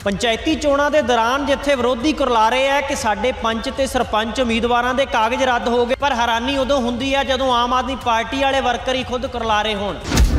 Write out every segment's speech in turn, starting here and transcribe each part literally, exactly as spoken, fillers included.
पंचायती चोणां दे दौरान जिथे विरोधी कुरला रहे हैं कि साडे पंच ते सरपंच उम्मीदवारां दे कागज रद्द हो गए, पर हैरानी उदों हुंदी है जदों आम आदमी पार्टी वाले वर्कर ही खुद कुरला रहे होण,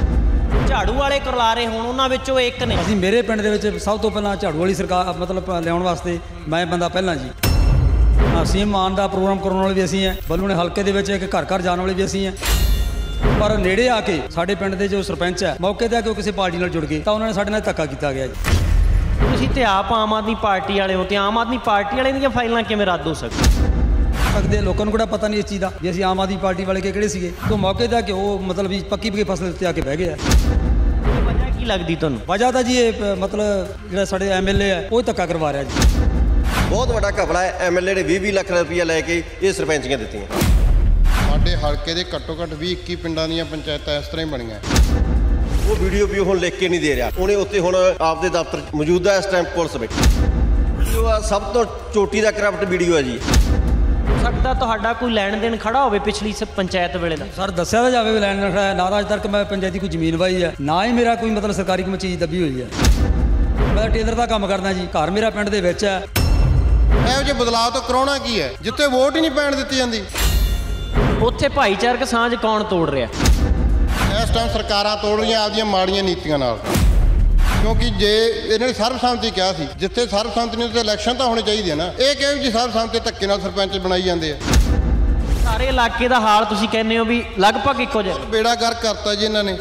झाड़ू वाले कुरला रहे होण। उन्हां विचों एक ने ਅਸੀਂ ਮੇਰੇ ਪਿੰਡ ਦੇ ਵਿੱਚ ਸਭ ਤੋਂ ਪਹਿਲਾਂ ਝਾੜੂ ਵਾਲੀ ਸਰਕਾਰ ਮਤਲਬ ਲਿਆਉਣ ਵਾਸਤੇ ਮੈਂ ਬੰਦਾ ਪਹਿਲਾਂ ਜੀ। ਅਸੀਂ ਮਾਨ ਦਾ ਪ੍ਰੋਗਰਾਮ ਕਰਾਉਣ ਵਾਲੇ ਵੀ ਅਸੀਂ ਹੈ, ਬੱਲੂ ਨੇ ਹਲਕੇ ਦੇ ਵਿੱਚ ਇੱਕ ਘਰ ਘਰ ਜਾਣ ਵਾਲੇ ਵੀ ਅਸੀਂ ਹੈ। ਪਰ ਨੇੜੇ ਆ ਕੇ ਸਾਡੇ ਪਿੰਡ ਦੇ ਜੋ ਸਰਪੰਚ ਹੈ ਮੌਕੇ ਤੇ ਆ ਕੇ ਉਹ ਕਿਸੇ ਪਾਰਟੀ ਨਾਲ ਜੁੜ ਗਏ ਤਾਂ ਉਹਨਾਂ ਨੇ ਸਾਡੇ ਨਾਲ ਧੱਕਾ ਕੀਤਾ ਗਿਆ ਜੀ। ਤੁਸੀਂ ਤੇ ਆਪ ਆਮ ਆਦਮੀ ਪਾਰਟੀ ਵਾਲੇ ਹੋ ਤੇ ਆਮ ਆਦਮੀ ਪਾਰਟੀ ਵਾਲੇ ਦੀਆਂ ਫਾਈਲਾਂ ਕਿਵੇਂ ਰੱਦ ਹੋ ਸਕਦੀਆਂ? ਸਕਦੇ ਲੋਕਾਂ ਨੂੰ ਕਿਹੜਾ ਪਤਾ ਨਹੀਂ ਇਸ ਚੀਜ਼ ਦਾ ਵੀ ਅਸੀਂ ਆਮ ਆਦਮੀ ਪਾਰਟੀ ਵਾਲੇ ਕਿਹੜੇ ਸੀਗੇ, ਤੋਂ ਮੌਕੇ ਤੇ ਆ ਕੇ ਉਹ ਮਤਲਬ ਵੀ ਪੱਕੀ ਪੱਕੀ ਫਸਲ ਉੱਤੇ ਆ ਕੇ ਬਹਿ ਗਏ ਆ। ਵਜ੍ਹਾ ਕੀ ਲੱਗਦੀ ਤੁਹਾਨੂੰ? ਵਜ੍ਹਾ ਤਾਂ ਜੀ ਇਹ ਮਤਲਬ ਜਿਹੜਾ ਸਾਡੇ ਐਮ ਐਲ ਏ ਹੈ ਉਹ ਧੱਕਾ ਕਰਵਾ ਰਿਹਾ ਜੀ। ਬਹੁਤ ਵੱਡਾ ਘਪਲਾ ਹੈ। ਐਮ ਐਲ ਏ ਨੇ ਵੀਹ ਵੀਹ ਲੱਖ ਰੁਪਈਆ ਲੈ ਕੇ ਇਹ ਸਰਪੰਚੀਆਂ ਦਿੱਤੀਆਂ। ਸਾਡੇ ਹਲਕੇ ਦੇ ਘੱਟੋ ਘੱਟ ਵੀਹ ਇੱਕੀ ਪਿੰਡਾਂ ਦੀਆਂ ਪੰਚਾਇਤਾਂ ਇਸ ਤਰ੍ਹਾਂ ਹੀ ਬਣੀਆਂ। ਉਹ ਵੀਡੀਓ ਵੀ ਹੁਣ ਲਿਖ ਕੇ ਨਹੀਂ ਦੇ ਰਿਹਾ, ਉਹਨੇ ਉੱਤੇ ਹੁਣ ਆਪਦੇ ਦਫ਼ਤਰ ਮੌਜੂਦਾ ਇਸ ਟਾਈਮ ਪੁਲਿਸ ਬੈਠੀ। ਉਹ ਸਭ ਤੋਂ ਚੋਟੀ ਦਾ ਕਰਪਟ ਵੀਡੀਓ ਹੈ ਜੀ। ਸਕਦਾ ਤੁਹਾਡਾ ਕੋਈ ਲੈਣ ਦੇਣ ਖੜਾ ਹੋਵੇ ਪਿਛਲੀ ਪੰਚਾਇਤ ਵੇਲੇ ਦਾ? ਸਰ ਦੱਸਿਆ ਤਾਂ ਜਾਵੇ ਵੀ ਲੈਣ ਦੇਣ ਖੜਾ ਨਾ ਤਾਂ ਅੱਜ ਤੱਕ ਮੈਂ ਪੰਚਾਇਤੀ ਕੋਈ ਜ਼ਮੀਨ ਵਾਈ ਹੈ, ਨਾ ਹੀ ਮੇਰਾ ਕੋਈ ਮਤਲਬ ਸਰਕਾਰੀ ਕੋਈ ਚੀਜ਼ ਦੱਬੀ ਹੋਈ ਹੈ। ਮੈਂ ਟੇਲਰ ਦਾ ਕੰਮ ਕਰਦਾ ਜੀ, ਘਰ ਮੇਰਾ ਪਿੰਡ ਦੇ ਵਿੱਚ ਹੈ। ਇਹੋ ਜਿਹੇ ਬਦਲਾਅ ਤੋਂ ਕਰਾਉਣਾ ਕੀ ਹੈ ਜਿੱਥੇ ਵੋਟ ਹੀ ਨਹੀਂ ਪੈਣ ਦਿੱਤੀ ਜਾਂਦੀ? ਉੱਥੇ ਭਾਈਚਾਰਕ ਸਾਂਝ ਕੌਣ ਤੋੜ ਰਿਹਾ? ਇਸ ਟਾਈਮ ਸਰਕਾਰਾਂ ਤੋੜ ਰਹੀਆਂ ਆਪਦੀਆਂ ਮਾੜੀਆਂ ਨੀਤੀਆਂ ਨਾਲ, ਕਿਉਂਕਿ ਜੇ ਇਹਨਾਂ ਨੇ ਸਰਬਸੰਮਤੀ ਕਿਹਾ ਸੀ, ਜਿੱਥੇ ਸਰਬਸੰਮਤੀ ਨਹੀਂ ਉੱਥੇ ਇਲੈਕਸ਼ਨ ਤਾਂ ਹੋਣੇ ਚਾਹੀਦੇ ਆ ਨਾ। ਇਹ ਕਿਹੋ ਜਿਹੀ ਸਰਬਸੰਮਤੀ ਧੱਕੇ ਨਾਲ ਸਰਪੰਚ ਬਣਾਈ ਜਾਂਦੇ ਆ। ਸਾਰੇ ਇਲਾਕੇ ਦਾ ਹਾਲ ਤੁਸੀਂ ਕਹਿੰਦੇ ਹੋ ਵੀ ਲਗਭਗ ਇੱਕੋ ਜਿਹਾ। ਬੇੜਾ ਗਰਕ ਕਰਤਾ ਜੀ ਇਹਨਾਂ ਨੇ।